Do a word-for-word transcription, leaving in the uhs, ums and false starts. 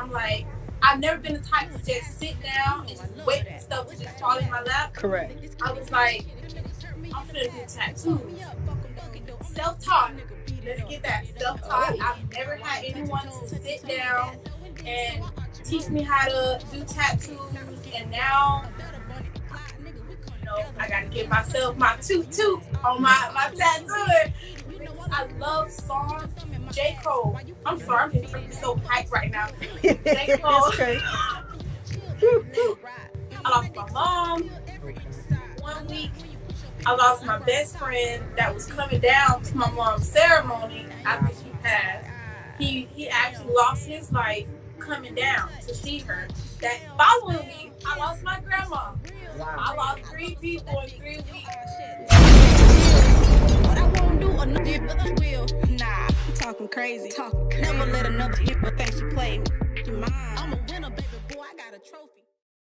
I'm like, I've never been the type to just sit down and just wait for stuff to just fall in my lap. Correct. I was like, I'm finna do tattoos. Self-taught. Let's get that. Self-taught. I've never had anyone to sit down and teach me how to do tattoos. And now, you know, I gotta give myself my toot toot on my, my tattoo. I love songs. J. Cole. I'm sorry, I'm just freaking so hyped right now. J. Cole. Okay. I lost my mom one week. I lost my best friend that was coming down to my mom's ceremony after she passed. He he actually lost his life coming down to see her. That following week, I lost my grandma. Wow. I lost three people in three weeks. What I won't do another will. Nah, I'm talking crazy. Talking crazy. Never let another people think she played me. I'm a winner, baby boy. I got a trophy.